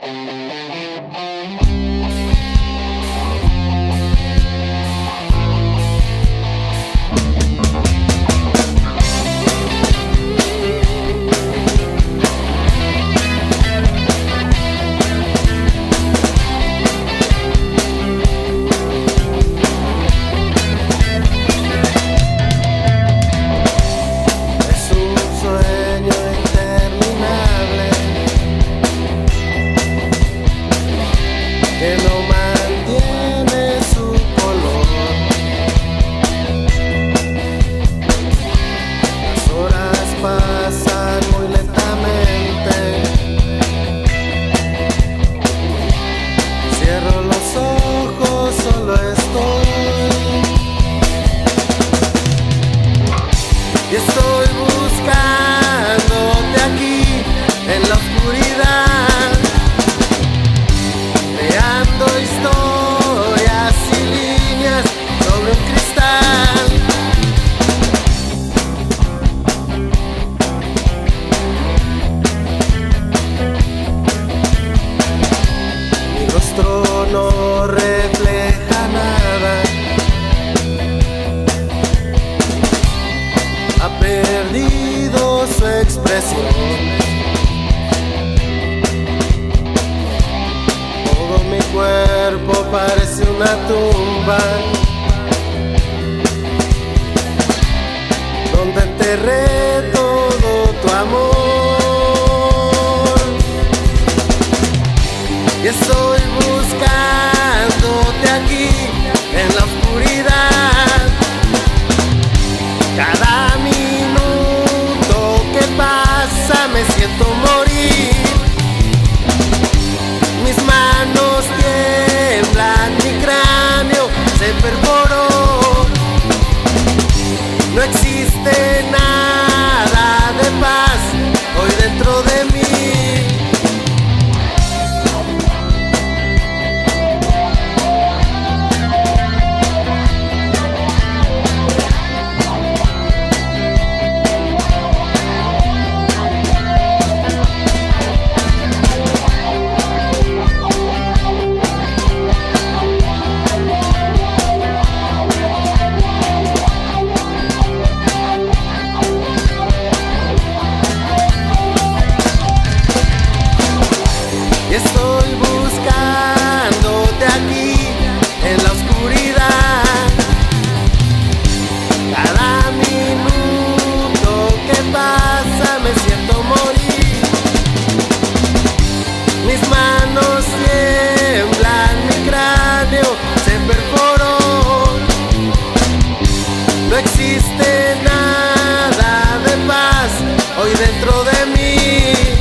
Que no mantiene su color. Las horas pasan muy lentamente. Cierro los ojos, solo estoy. Y estoy buscándote aquí en la oscuridad, creando historias y líneas sobre un cristal. Mi rostro no refleja nada, ha perdido su expresión. Mi cuerpo parece una tumba donde enterré todo tu amor. Y estoy buscándote aquí en la oscuridad. Cada minuto que pasa me siento morir. Mis manos tiemblan, mi cráneo se perforó. No existe nada de paz hoy dentro de mí. Estoy buscándote aquí en la oscuridad. Cada minuto que pasa me siento morir. Mis manos tiemblan, mi cráneo se perforó. No existe nada de paz hoy dentro de mí.